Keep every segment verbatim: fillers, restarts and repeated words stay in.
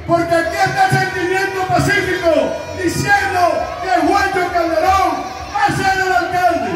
Porque aquí está el sentimiento pacífico diciendo que Juancho Calderón va a ser el alcalde.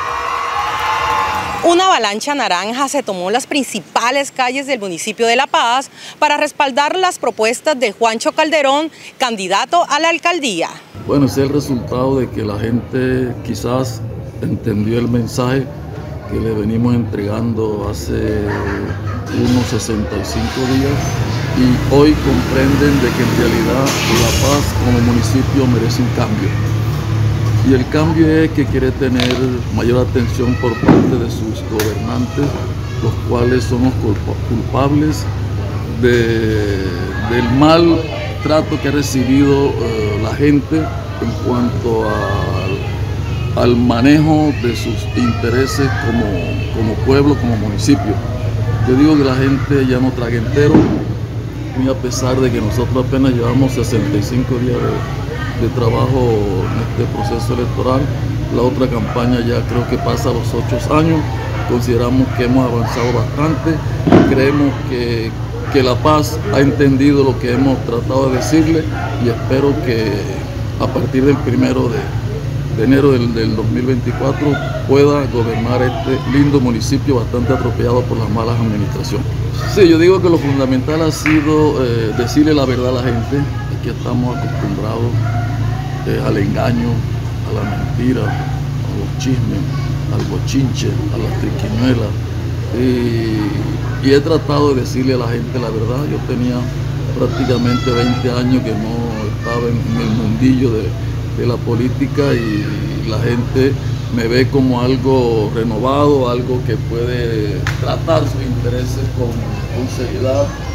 Una avalancha naranja se tomó las principales calles del municipio de La Paz para respaldar las propuestas de Juancho Calderón, candidato a la alcaldía. Bueno, ese es el resultado de que la gente quizás entendió el mensaje que le venimos entregando hace unos sesenta y cinco días y hoy comprenden de que en realidad La Paz como municipio merece un cambio. Y el cambio es que quiere tener mayor atención por parte de sus gobernantes, los cuales son los culpables de, del mal trato que ha recibido uh, la gente en cuanto a, al manejo de sus intereses como, como pueblo, como municipio. Yo digo que la gente ya no traga entero, muy a pesar de que nosotros apenas llevamos sesenta y cinco días de de trabajo en este proceso electoral. La otra campaña ya creo que pasa los ocho años. Consideramos que hemos avanzado bastante y creemos que, que La Paz ha entendido lo que hemos tratado de decirle y espero que a partir del primero de, de enero del, del dos mil veinticuatro pueda gobernar este lindo municipio bastante atropellado por las malas administraciones. Sí, yo digo que lo fundamental ha sido eh, decirle la verdad a la gente. Aquí estamos acostumbrados eh, al engaño, a la mentira, a los chismes, al bochinche, a las triquiñuelas. Y, y he tratado de decirle a la gente la verdad. Yo tenía prácticamente veinte años que no estaba en, en el mundillo de, de la política y la gente me ve como algo renovado, algo que puede tratar sus intereses con, con seriedad